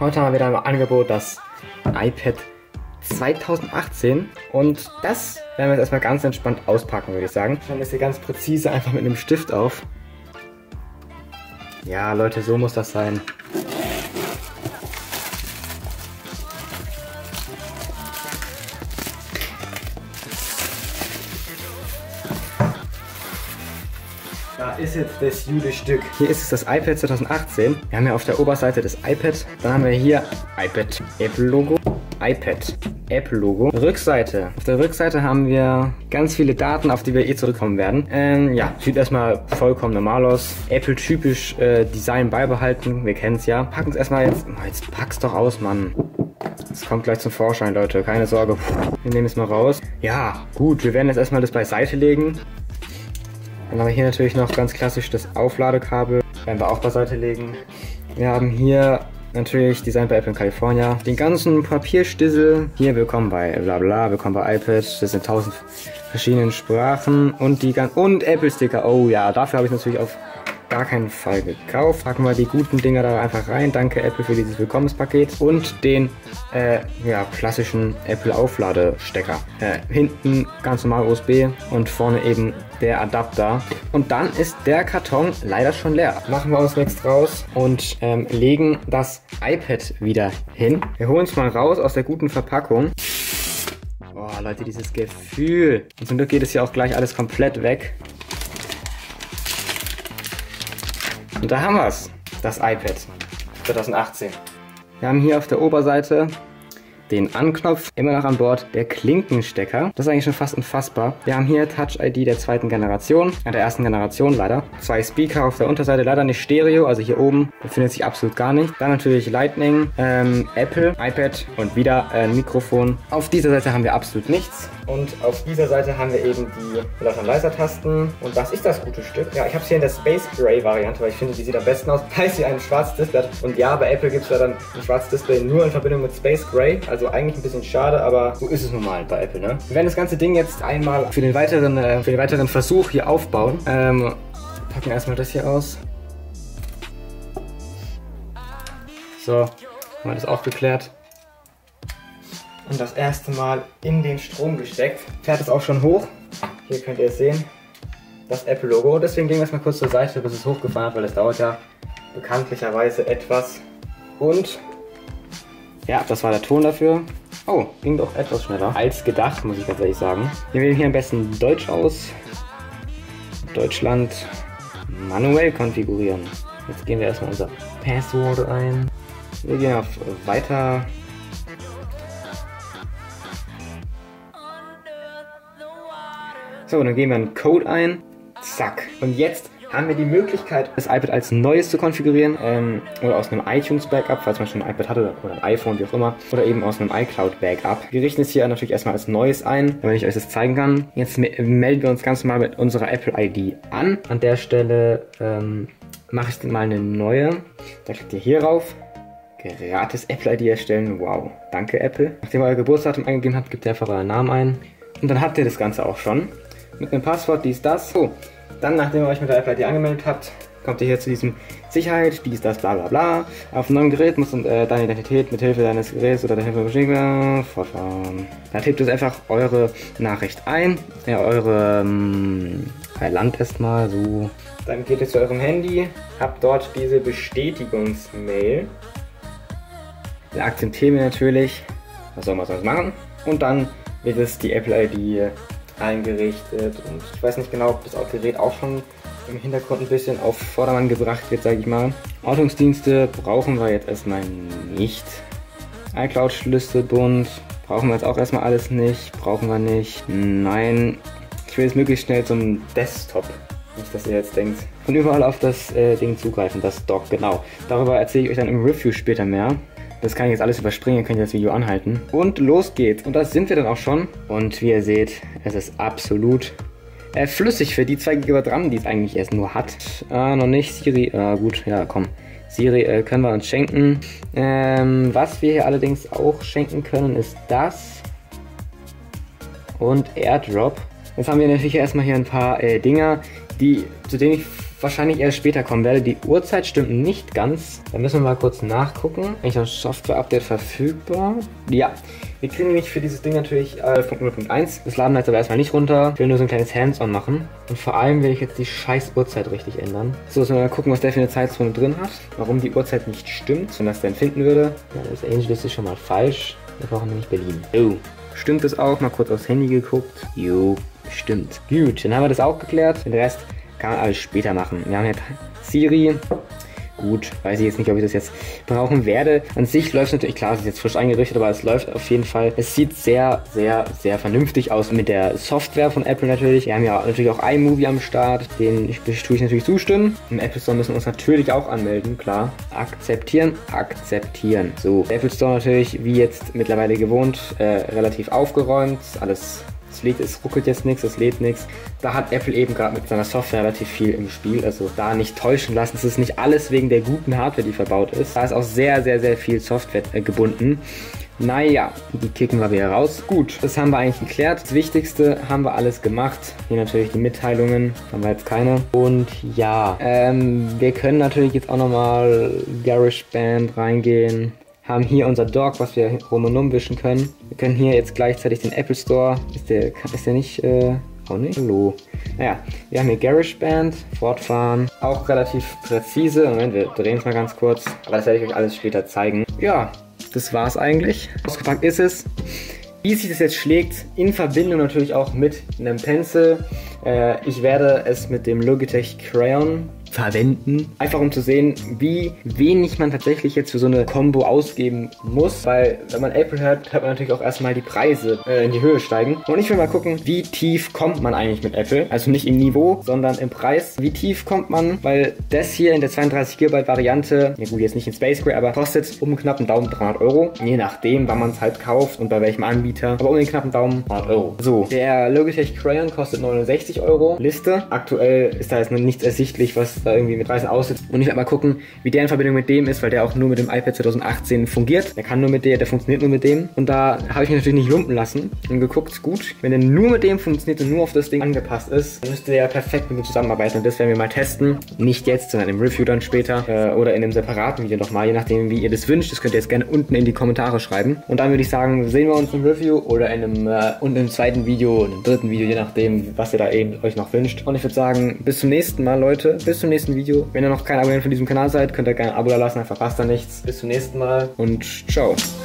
Heute haben wir wieder im Angebot das iPad 2018 und das werden wir jetzt erstmal ganz entspannt auspacken, würde ich sagen. Dann ist hier ganz präzise einfach mit einem Stift auf. Ja, Leute, so muss das sein. Da ist jetzt das gute Stück. Hier ist es das iPad 2018. Wir haben ja auf der Oberseite das iPad. Dann haben wir hier iPad Apple Logo. iPad Apple Logo. Rückseite. Auf der Rückseite haben wir ganz viele Daten, auf die wir zurückkommen werden. Ja, sieht erstmal vollkommen normal aus. Apple typisch Design beibehalten. Wir kennen es ja. Packen es erstmal jetzt. Jetzt pack's doch aus, Mann. Das kommt gleich zum Vorschein, Leute. Keine Sorge. Wir nehmen es mal raus. Ja, gut. Wir werden jetzt erstmal das beiseite legen. Dann haben wir hier natürlich noch ganz klassisch das Aufladekabel. Werden wir auch beiseite legen. Wir haben hier natürlich Design bei Apple in California. Den ganzen Papierstissel. Hier willkommen bei Blabla, willkommen bei iPad. Das sind 1000 verschiedenen Sprachen. Und und Apple Sticker. Oh ja, dafür habe ich natürlich auf gar keinen Fall gekauft. Packen wir die guten Dinger da einfach rein. Danke Apple für dieses Willkommenspaket. Und den ja, klassischen Apple Aufladestecker. Hinten ganz normal USB und vorne eben der Adapter. Und dann ist der Karton leider schon leer. Machen wir uns nichts draus und legen das iPad wieder hin. Wir holen es mal raus aus der guten Verpackung. Boah, Leute, dieses Gefühl. Und zum Glück geht es hier auch gleich alles komplett weg. Und da haben wir es, das iPad 2018. Wir haben hier auf der Oberseite den Anknopf, immer noch an Bord, der Klinkenstecker. Das ist eigentlich schon fast unfassbar. Wir haben hier Touch ID der zweiten Generation, der ersten Generation leider. 2 Speaker auf der Unterseite, leider nicht Stereo, also hier oben befindet sich absolut gar nicht. Dann natürlich Lightning, Apple, iPad und wieder ein Mikrofon. Auf dieser Seite haben wir absolut nichts. Und auf dieser Seite haben wir eben die Lauter- und Leiser-Tasten. Und das ist das gute Stück. Ja, ich habe es hier in der Space Gray Variante, weil ich finde, die sieht am besten aus, weil sie ein schwarzes Display hat. Und ja, bei Apple gibt es ja dann ein schwarzes Display nur in Verbindung mit Space Gray. Also eigentlich ein bisschen schade, aber so ist es nun mal bei Apple, ne? Wir werden das ganze Ding jetzt einmal für den weiteren Versuch hier aufbauen. Packen erstmal das hier aus. So, haben wir das auch geklärt. Und das erste Mal in den Strom gesteckt. Fährt es auch schon hoch. Hier könnt ihr es sehen. Das Apple-Logo. Deswegen gehen wir erstmal kurz zur Seite, bis es hochgefahren hat, weil es dauert ja bekanntlicherweise etwas. Und ja, das war der Ton dafür. Oh, ging doch etwas schneller als gedacht, muss ich ganz ehrlich sagen. Wir wählen hier am besten Deutsch aus. Deutschland manuell konfigurieren. Jetzt gehen wir erstmal unser Passwort ein. Wir gehen auf Weiter. So, dann geben wir einen Code ein. Zack. Und jetzt haben wir die Möglichkeit, das iPad als neues zu konfigurieren. Oder aus einem iTunes-Backup, falls man schon ein iPad hatte oder ein iPhone, wie auch immer. Oder eben aus einem iCloud-Backup. Wir richten es hier natürlich erstmal als neues ein, damit ich euch das zeigen kann. Jetzt melden wir uns ganz normal mit unserer Apple-ID an. An der Stelle mache ich mal eine neue. Da klickt ihr hier rauf. Gratis Apple-ID erstellen. Wow. Danke, Apple. Nachdem ihr euer Geburtsdatum eingegeben habt, gebt ihr einfach euren Namen ein. Und dann habt ihr das Ganze auch schon. Mit einem Passwort, dies, das. So, dann, nachdem ihr euch mit der Apple ID angemeldet habt, kommt ihr hier zu diesem Sicherheit, dies, das, bla bla bla. Auf einem neuen Gerät muss deine Identität mit Hilfe deines Geräts oder der Hilfe bestätigen. Fortfahren. Da tippt ihr einfach eure Nachricht ein. Ja, eure Land erstmal so. Dann geht ihr zu eurem Handy, habt dort diese Bestätigungsmail. Wir akzeptieren wir natürlich. Was soll man sonst machen? Und dann wird es die Apple ID eingerichtet und ich weiß nicht genau, ob das Gerät auch schon im Hintergrund ein bisschen auf Vordermann gebracht wird, sage ich mal. Ortungsdienste brauchen wir jetzt erstmal nicht. iCloud-Schlüsselbund brauchen wir jetzt auch erstmal alles nicht. Brauchen wir nicht. Nein. Ich will jetzt möglichst schnell zum Desktop. Nicht, dass ihr jetzt denkt. Und überall auf das Ding zugreifen, das Dock, genau. Darüber erzähle ich euch dann im Review später mehr. Das kann ich jetzt alles überspringen, ihr könnt das Video anhalten. Und los geht's. Und das sind wir dann auch schon. Und wie ihr seht, es ist absolut flüssig für die 2 GB RAM, die es eigentlich erst nur hat. Noch nicht. Siri, gut, ja komm. Siri können wir uns schenken. Was wir hier allerdings auch schenken können, ist das. Und AirDrop. Jetzt haben wir natürlich erstmal hier ein paar Dinger, zu denen ich wahrscheinlich erst später kommen werde. Die Uhrzeit stimmt nicht ganz. Da müssen wir mal kurz nachgucken. Eigentlich noch ein Software-Update verfügbar? Ja. Wir kriegen nämlich für dieses Ding natürlich 0.1. Das laden wir jetzt aber erstmal nicht runter. Ich will nur so ein kleines Hands-on machen. Und vor allem will ich jetzt die scheiß Uhrzeit richtig ändern. So, müssen wir mal gucken, was der für eine Zeitzone drin hat. Warum die Uhrzeit nicht stimmt, wenn das denn finden würde. Ja, das Angeles ist schon mal falsch. Wir brauchen nämlich Berlin. Oh, stimmt das auch? Mal kurz aufs Handy geguckt. Jo, stimmt. Gut, dann haben wir das auch geklärt. Den Rest kann man alles später machen. Wir haben jetzt Siri. Gut, weiß ich jetzt nicht, ob ich das jetzt brauchen werde. An sich läuft es natürlich, klar, es ist jetzt frisch eingerichtet, aber es läuft auf jeden Fall. Es sieht sehr, sehr, sehr vernünftig aus mit der Software von Apple natürlich. Wir haben ja natürlich auch iMovie am Start, den tue ich natürlich zustimmen. Im Apple Store müssen wir uns natürlich auch anmelden, klar. Akzeptieren, akzeptieren. So, der Apple Store natürlich, wie jetzt mittlerweile gewohnt, relativ aufgeräumt, alles. Es ruckelt jetzt nichts, es lädt nichts. Da hat Apple eben gerade mit seiner Software relativ viel im Spiel, also da nicht täuschen lassen. Es ist nicht alles wegen der guten Hardware, die verbaut ist. Da ist auch sehr, sehr, sehr viel Software gebunden. Naja, die kicken wir wieder raus. Gut, das haben wir eigentlich geklärt. Das Wichtigste haben wir alles gemacht. Hier natürlich die Mitteilungen, haben wir jetzt keine. Und ja, wir können natürlich jetzt auch nochmal GarageBand reingehen. Haben hier unser Dock, was wir rum und umwischen können. Wir können hier jetzt gleichzeitig den Apple Store. Ist der nicht, auch nicht? Hallo. Naja, wir haben hier GarageBand, fortfahren. Auch relativ präzise. Moment, wir drehen es mal ganz kurz. Aber das werde ich euch alles später zeigen. Ja, das war's eigentlich. Ausgepackt ist es. Wie sich das jetzt schlägt, in Verbindung natürlich auch mit einem Pencil. Ich werde es mit dem Logitech Crayon verwenden. Einfach um zu sehen, wie wenig man tatsächlich jetzt für so eine Combo ausgeben muss, weil wenn man Apple hört, hört man natürlich auch erstmal die Preise in die Höhe steigen. Und ich will mal gucken, wie tief kommt man eigentlich mit Apple? Also nicht im Niveau, sondern im Preis. Wie tief kommt man? Weil das hier in der 32 GB Variante, ja gut, jetzt nicht in Space Gray, aber kostet um den knappen Daumen 300 Euro. Je nachdem, wann man es halt kauft und bei welchem Anbieter. Aber um den knappen Daumen 100 Euro. So, der Logitech Crayon kostet 69 Euro. Liste. Aktuell ist da jetzt noch nichts ersichtlich, was da irgendwie mit Preisen aussieht. Und ich werde mal gucken, wie der in Verbindung mit dem ist, weil der auch nur mit dem iPad 2018 fungiert. Der kann nur mit der funktioniert nur mit dem. Und da habe ich mich natürlich nicht lumpen lassen und geguckt, gut, wenn der nur mit dem funktioniert und nur auf das Ding angepasst ist, dann müsste der ja perfekt mit mir zusammenarbeiten. Und das werden wir mal testen. Nicht jetzt, sondern im Review dann später oder in einem separaten Video nochmal, je nachdem, wie ihr das wünscht. Das könnt ihr jetzt gerne unten in die Kommentare schreiben. Und dann würde ich sagen, sehen wir uns im Review oder in einem und im zweiten Video, in einem dritten Video, je nachdem, was ihr da eben euch noch wünscht. Und ich würde sagen, bis zum nächsten Mal, Leute. Bis zum nächsten Video. Wenn ihr noch kein Abonnent von diesem Kanal seid, könnt ihr gerne ein Abo da lassen, dann verpasst ihr nichts. Bis zum nächsten Mal und ciao.